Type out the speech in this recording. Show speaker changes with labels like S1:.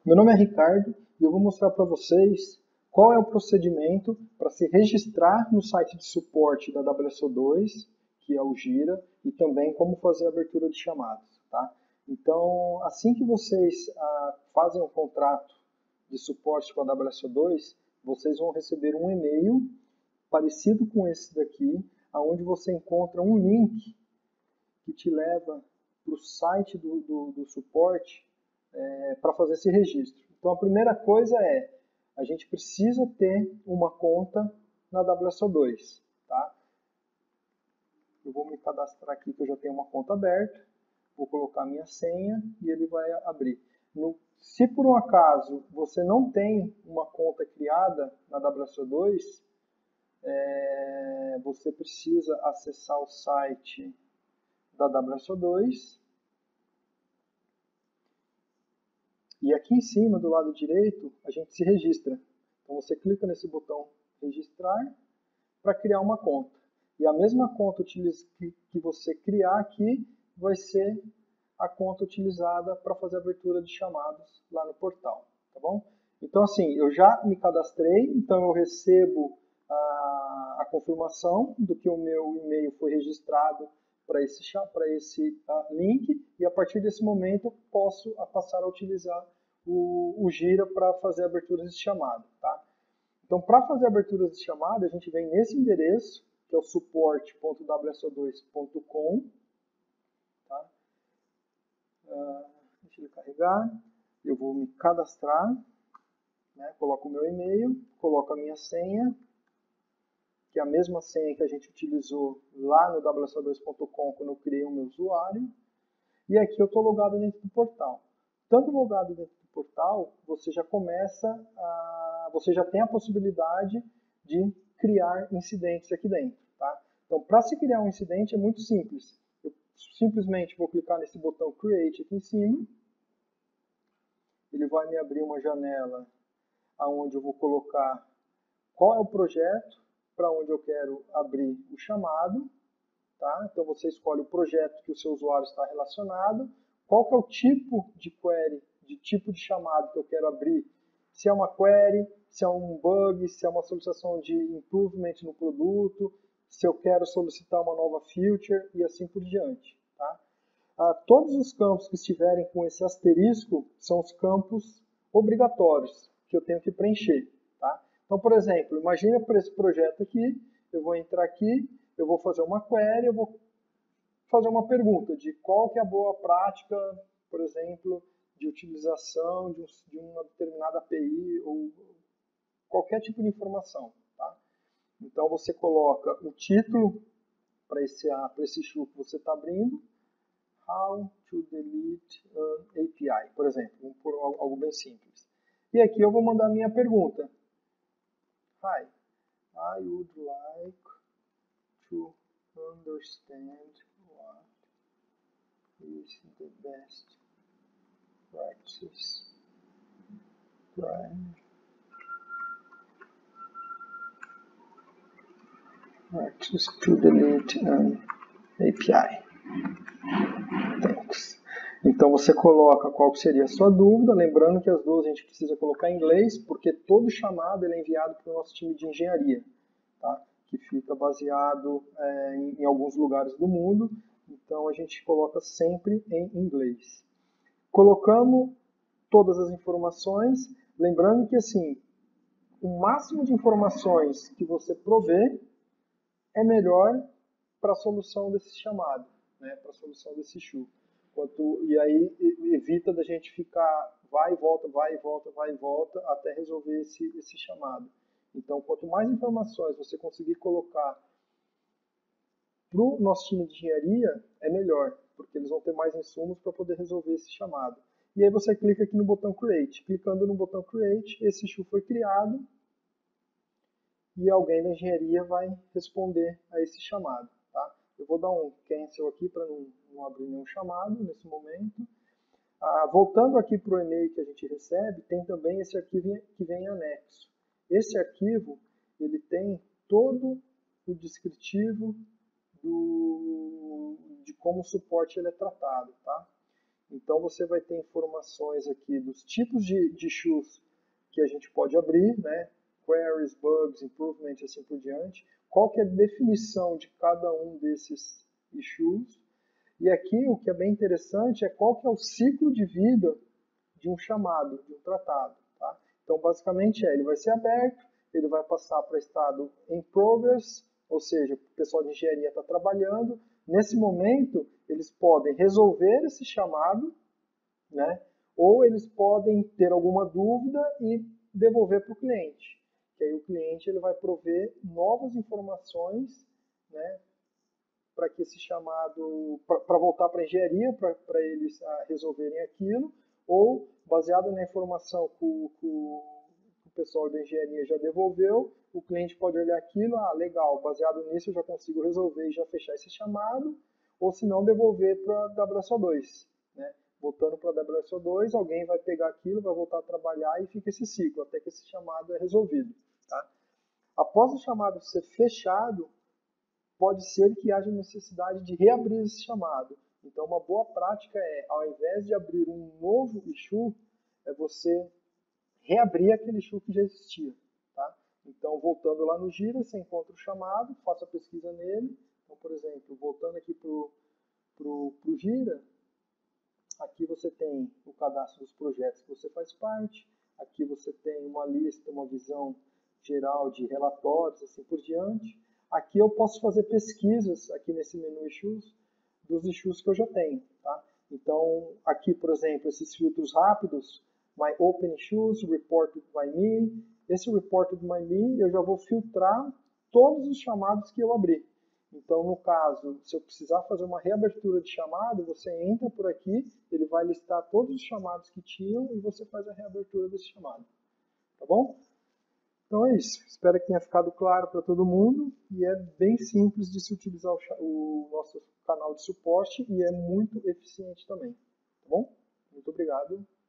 S1: Meu nome é Ricardo e eu vou mostrar para vocês qual é o procedimento para se registrar no site de suporte da WSO2, que é o Gira, e também como fazer a abertura de chamadas. Tá? Então, assim que vocês fazem um contrato de suporte com a WSO2, vocês vão receber um e-mail parecido com esse daqui, onde você encontra um link que te leva para o site do suporte para fazer esse registro. Então a primeira coisa é, a gente precisa ter uma conta na WSO2. Tá? Eu vou me cadastrar aqui que eu já tenho uma conta aberta, vou colocar minha senha e ele vai abrir. Se por um acaso você não tem uma conta criada na WSO2, você precisa acessar o site da WSO2 e aqui em cima, do lado direito, a gente se registra. Então você clica nesse botão registrar para criar uma conta. E a mesma conta que você criar aqui vai ser a conta utilizada para fazer a abertura de chamados lá no portal. Tá bom? Então assim, eu já me cadastrei, então eu recebo a confirmação do que o meu e-mail foi registrado para esse link, e a partir desse momento eu posso passar a utilizar o Gira para fazer aberturas de chamada. Tá? Então, para fazer aberturas de chamada, a gente vem nesse endereço, que é o suporte.wso2.com. Tá? Deixa ele carregar. Eu vou me cadastrar, né? Coloco o meu e-mail, coloco a minha senha, que é a mesma senha que a gente utilizou lá no wso2.com quando eu criei o meu usuário. E aqui eu estou logado dentro do portal. Estando logado dentro do portal, você já você já tem a possibilidade de criar incidentes aqui dentro. Tá? Então, para se criar um incidente é muito simples. Eu simplesmente vou clicar nesse botão Create aqui em cima. Ele vai me abrir uma janela onde eu vou colocar qual é o projeto para onde eu quero abrir o chamado. Tá? Então você escolhe o projeto que o seu usuário está relacionado, qual que é o tipo de query, de tipo de chamado que eu quero abrir, se é uma query, se é um bug, se é uma solicitação de improvement no produto, se eu quero solicitar uma nova feature e assim por diante. Tá? Todos os campos que estiverem com esse asterisco são os campos obrigatórios que eu tenho que preencher. Tá? Então, por exemplo, imagina para esse projeto aqui, eu vou entrar aqui, eu vou fazer uma query, eu vou fazer uma pergunta de qual que é a boa prática, por exemplo, de utilização de uma determinada API ou qualquer tipo de informação. Tá? Então você coloca o título para esse show que você está abrindo, How to delete an API, por exemplo, vamos por algo bem simples. E aqui eu vou mandar a minha pergunta. Hi, I would like to understand what is the best practice to delete an API. Thanks. Então você coloca qual seria a sua dúvida, lembrando que as duas a gente precisa colocar em inglês, porque todo chamado ele é enviado para o nosso time de engenharia, tá? Que fica baseado em alguns lugares do mundo, então a gente coloca sempre em inglês. Colocamos todas as informações, lembrando que assim, o máximo de informações que você prover é melhor para a solução desse chamado, né? Para a solução desse issue. E aí evita da gente ficar vai e volta, vai e volta, vai e volta, até resolver esse chamado. Então, quanto mais informações você conseguir colocar para o nosso time de engenharia, é melhor, porque eles vão ter mais insumos para poder resolver esse chamado. E aí você clica aqui no botão Create. Clicando no botão Create, esse issue foi criado e alguém da engenharia vai responder a esse chamado. Tá? Eu vou dar um cancel aqui para não abrir nenhum chamado nesse momento. Voltando aqui para o e-mail que a gente recebe, tem também esse arquivo que vem em anexo. Esse arquivo ele tem todo o descritivo de como o suporte ele é tratado. Tá? Então você vai ter informações aqui dos tipos de issues que a gente pode abrir, né? Queries, bugs, improvement e assim por diante. Qual que é a definição de cada um desses issues. E aqui o que é bem interessante é qual que é o ciclo de vida de um chamado, de um tratado. Tá? Então basicamente ele vai ser aberto, ele vai passar para estado in progress, ou seja, o pessoal de engenharia está trabalhando. Nesse momento, eles podem resolver esse chamado, né? Ou eles podem ter alguma dúvida e devolver para o cliente. Que aí o cliente ele vai prover novas informações, né? Para que esse chamado, para voltar para a engenharia, para eles resolverem aquilo, ou baseado na informação que o pessoal da engenharia já devolveu, o cliente pode olhar aquilo, legal, baseado nisso eu já consigo resolver e já fechar esse chamado, ou se não, devolver para a WSO2. Né? Voltando para a WSO2, alguém vai pegar aquilo, vai voltar a trabalhar e fica esse ciclo, até que esse chamado é resolvido. Tá? Após o chamado ser fechado, pode ser que haja necessidade de reabrir esse chamado. Então, uma boa prática é, ao invés de abrir um novo issue, é você reabrir aquele issue que já existia. Tá? Então, voltando lá no Gira, você encontra o chamado, faça a pesquisa nele. Então, por exemplo, voltando aqui para o Gira, aqui você tem o cadastro dos projetos que você faz parte, aqui você tem uma lista, uma visão geral de relatórios, assim por diante. Aqui eu posso fazer pesquisas, aqui nesse menu Issues, dos issues que eu já tenho. Tá? Então, aqui, por exemplo, esses filtros rápidos, My Open Issues, Reported by Me. Esse Reported by Me, eu já vou filtrar todos os chamados que eu abri. Então, no caso, se eu precisar fazer uma reabertura de chamado, você entra por aqui, ele vai listar todos os chamados que tinham e você faz a reabertura desse chamado. Tá bom? Então é isso. Espero que tenha ficado claro para todo mundo e é bem simples de se utilizar o nosso canal de suporte e é muito eficiente também. Tá bom? Muito obrigado.